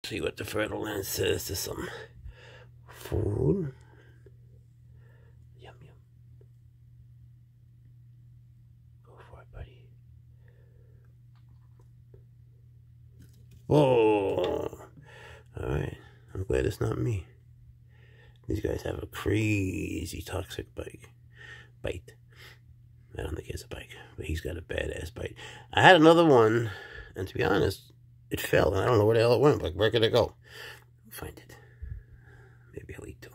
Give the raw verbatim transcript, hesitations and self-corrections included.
See what the fertile land says to some food. Yum, yum. Go for it, buddy. Whoa. Alright. I'm glad it's not me. These guys have a crazy toxic bite. Bite. I don't think he has a bite, but he's got a badass bite. I had another one, and to be honest, it fell, and I don't know where the hell it went. Like, where could it go? Find it. Maybe I'll eat two.